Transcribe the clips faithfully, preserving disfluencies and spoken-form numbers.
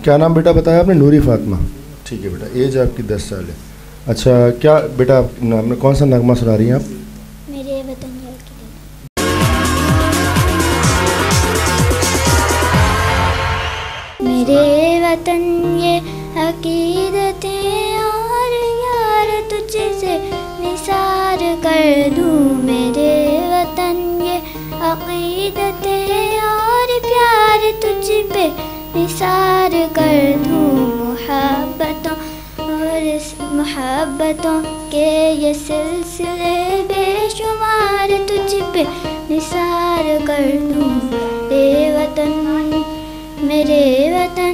क्या नाम बेटा बताया आपने? नूरी फातिमा। ठीक है बेटा, एज आपकी दस साल है। अच्छा, क्या बेटा नाम कौन सा नगमा सुना रही हैं आप? मेरे वतन मेरे वतन ये अकीदतें और यार तुझसे निसार कर दूँ। मेरे वतन ये अकीदतें और प्यार तुझ पे निसार कर दूँ। मुहब्बतों और इस मुहब्बतों के ये सिलसिले बेशुमार तुझ पे निसार कर दूँ। मेरे वतन मेरे वतन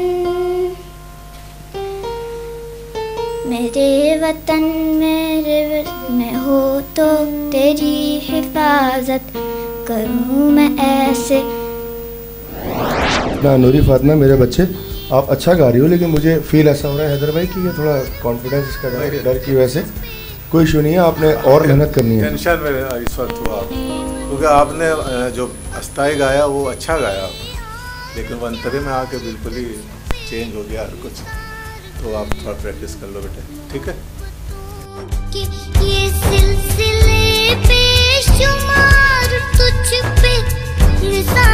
मेरे वतन मेरे में हो तो तेरी हिफाजत करूँ मैं ऐसे। ना नूरी फातिमा, मेरे बच्चे आप अच्छा गा रही हो, लेकिन मुझे फील ऐसा हो रहा है हैदर भाई कि ये थोड़ा कॉन्फिडेंस इसका डर की वजह से। कोई इशू नहीं है, आपने और मेहनत करनी है। टेंशन में इस वक्त हुआ क्योंकि आपने जो अस्ताई गाया वो अच्छा गाया, लेकिन वो अंतरे में आके बिल्कुल ही चेंज हो गया हर कुछ। तो आप थोड़ा प्रैक्टिस कर लो बेटे, ठीक है? कि ये सिलसिले बेशुमार तुझ पे